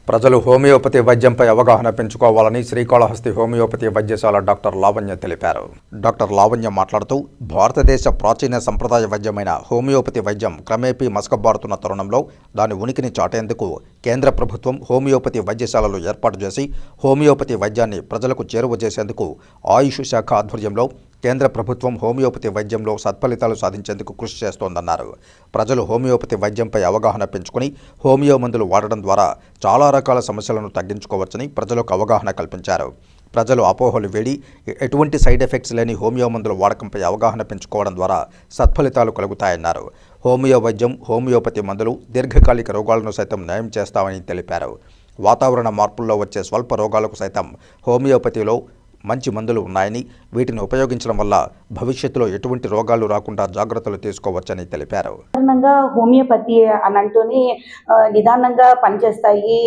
ప్రజలు హోమియోపతి వైద్యంపై అవగాహన పెంచుకోవాలని శ్రీకాళహస్తి హోమియోపతి వైద్యశాల డాక్టర్ లావణ్య తెలిపారు. డాక్టర్ లావణ్య మాట్లాడుతూ భారతదేశ ప్రాచీన సంప్రదాయ వైద్యమైన హోమియోపతి వైద్యం క్రమేపీ మసకబారుతున్న తరుణంలో దాని ఉనికిని చాటేందుకు కేంద్ర ప్రభుత్వం హోమియోపతి వైద్యశాలలు ఏర్పాటు చేసి హోమియోపతి వైద్యాన్ని ప్రజలకు చేరువ చేసేందుకు ఆయుష్ శాఖ ఆధ్వర్యంలో కేంద్ర ప్రభుత్వం హోమియోపతి వైద్యంలో సత్ఫలితాలు సాధించేందుకు కృషి చేస్తోందన్నారు. ప్రజలు హోమియోపతి వైద్యంపై అవగాహన పెంచుకుని హోమియో మందులు వాడడం ద్వారా చాలా రకాల సమస్యలను తగ్గించుకోవచ్చని ప్రజలకు అవగాహన కల్పించారు. ప్రజలు అపోహలు వేడి ఎటువంటి సైడ్ ఎఫెక్ట్స్ లేని హోమియో మందుల వాడకంపై అవగాహన పెంచుకోవడం ద్వారా సత్ఫలితాలు కలుగుతాయన్నారు. హోమియో వైద్యం, హోమియోపతి మందులు దీర్ఘకాలిక రోగాలను సైతం నయం చేస్తామని తెలిపారు. వాతావరణ మార్పుల్లో వచ్చే స్వల్ప రోగాలకు సైతం హోమియోపతిలో మంచి మందులు ఉన్నాయని, వీటిని ఉపయోగించడం వల్ల భవిష్యత్తులో ఎటువంటి రోగాలు రాకుండా జాగ్రత్తలు తీసుకోవచ్చని తెలిపారు. సాధారణంగా హోమియోపతి అని అంటూనే నిదానంగా పనిచేస్తాయి,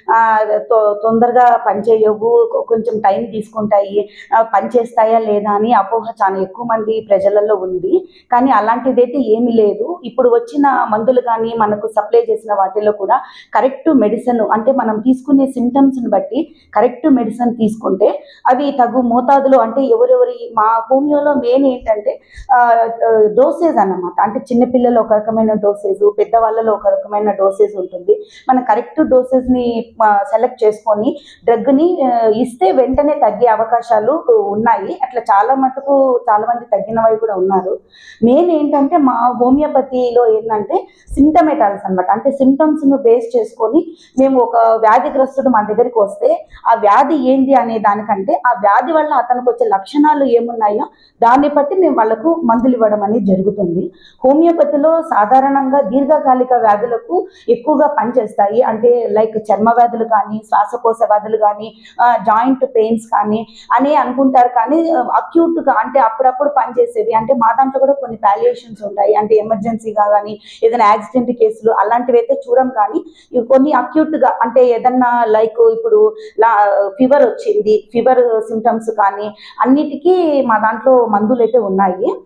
తొందరగా పనిచేయవు, కొంచెం టైం తీసుకుంటాయి, పనిచేస్తాయా లేదా అని అపోహ చాలా ఎక్కువ మంది ప్రజలలో ఉంది. కానీ అలాంటిదైతే ఏమీ లేదు. ఇప్పుడు వచ్చిన మందులు కానీ మనకు సప్లై చేసిన వాటిల్లో కూడా కరెక్ట్ మెడిసిన్, అంటే మనం తీసుకునే సిమ్టమ్స్ని బట్టి కరెక్ట్ మెడిసిన్ తీసుకుంటే అవి తగు మోతాదులో, అంటే ఎవరెవరి మా హోమియోలో మెయిన్ ఏంటంటే డోసేజ్ అన్నమాట. అంటే చిన్నపిల్లలు ఒక రకమైన డోసేజ్, పెద్దవాళ్ళలో ఒక రకమైన డోసేజ్ ఉంటుంది. మనం కరెక్ట్ డోసేజ్ని సెలెక్ట్ చేసుకొని డ్రగ్ని ఇస్తే వెంటనే తగ్గే అవకాశాలు ఉన్నాయి. అట్లా చాలా మంది తగ్గినవి కూడా ఉన్నారు. మెయిన్ ఏంటంటే మా హోమియోపతిలో ఏంటంటే సింటమెటాలజీ అన్నమాట. అంటే సిమ్టమ్స్ను బేస్ చేసుకొని మేము ఒక వ్యాధిగ్రస్తుడు మా దగ్గరికి వస్తే ఆ వ్యాధి ఏంది అనే దానికంటే ఆ వ్యాధి వల్ల అతనికి వచ్చే లక్షణాలు ఏమున్నాయో దాన్ని బట్టి మేము వాళ్ళకు మందులు ఇవ్వడం అనేది జరుగుతుంది. హోమియోపతిలో సాధారణంగా దీర్ఘకాలిక వ్యాధులకు ఎక్కువగా పనిచేస్తాయి. అంటే లైక్ చర్మ వ్యాధులు కానీ, శ్వాసకోశ వ్యాధులు కానీ, జాయింట్ పెయిన్స్ కానీ అని అనుకుంటారు. కానీ అక్యూట్గా అంటే అప్పుడప్పుడు పనిచేసేవి, అంటే మా దాంట్లో కూడా కొన్ని పాలియేషన్స్ ఉంటాయి. అంటే ఎమర్జెన్సీగా కానీ ఏదైనా యాక్సిడెంట్ కేసులు అలాంటివి అయితే చూడం. కానీ కొన్ని అక్యూట్గా, అంటే ఏదన్నా లైక్ ఇప్పుడు ఫీవర్ వచ్చింది, ఫీవర్ సిమ్టమ్స్ కానీ అన్నిటికీ మా దాంట్లో మందులు అయితే ఉన్నాయి.